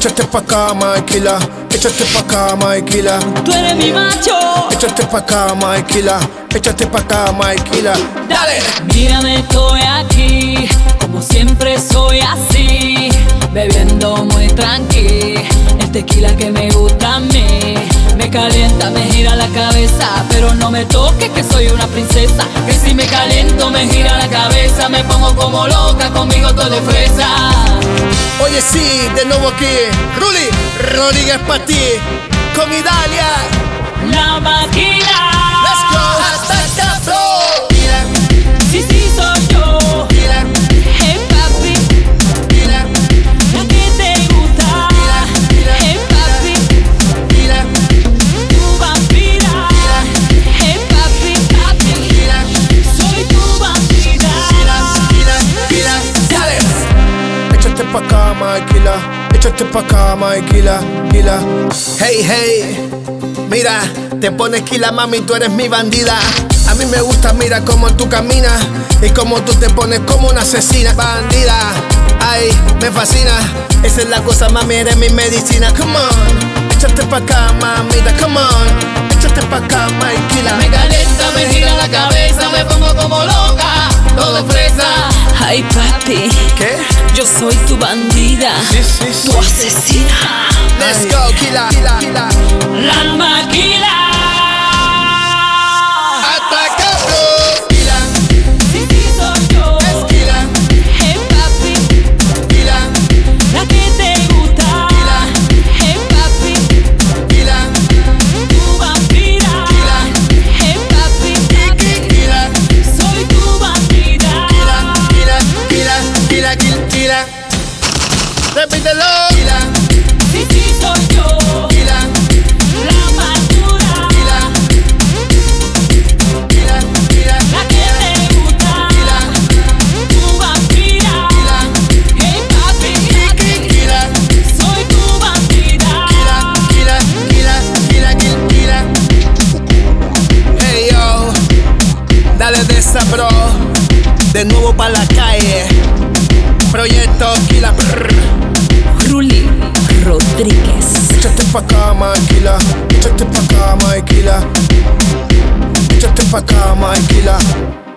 Échate pa' acá, Maikila. Échate pa' acá, Maikila. Tú eres mi macho. Échate pa' acá, Maikila. Échate pa' acá, Maikila. Dale. Mírame, estoy aquí, como siempre soy así, bebiendo muy tranqui. El tequila que me gusta a mí me calienta, me gira la cabeza, pero no me toques que soy una princesa. Que si me caliento me gira la cabeza, me pongo como loca, conmigo todo de fresa. Oye sí, de nuevo aquí, Ruli Rodríguez pa' ti, con Idalia, La máquina. let's go, hasta acá, flow. Sí, sí, soy yo. Hey papi, la que te gusta. Hey papi, tu vampira. Hey papi, papi, soy tu vampira. Dale. Échate pa' acá, Maikila. Échate pa' acá, Maikila. Hey, hey. Mira, te pones kila, mami, tú eres mi bandida. A mí me gusta, mira cómo tú caminas y cómo tú te pones como una asesina. Bandida, ay, me fascina. Esa es la cosa, mami, eres mi medicina. Come on, échate pa' acá, mamita, come on. Échate pa' acá, Maikila. Me calienta, me gira la cabeza, me pongo como loca, todo fresa. Ay papi, ¿Qué? yo soy tu bandida, Sí. tu asesina. Let's go, kila. La máquina. Hasta acá, bro. Sí, sí, soy yo. Hey papi, la que te gusta. Hey papi, tu vampira. Hey papi, papi, soy tu bandida. Repítelo. Sí, sí, soy yo. La madura, la que te gusta. Tu vampira. Hey papi, papi, soy tu bandida. Hey yo, dale de esa, bro. De nuevo pa' la calle. Proyecto Kila. Ruli Rodríguez. Échate pa' acá, Maikila. Échate pa' acá, Maikila. Échate pa' acá, Maikila.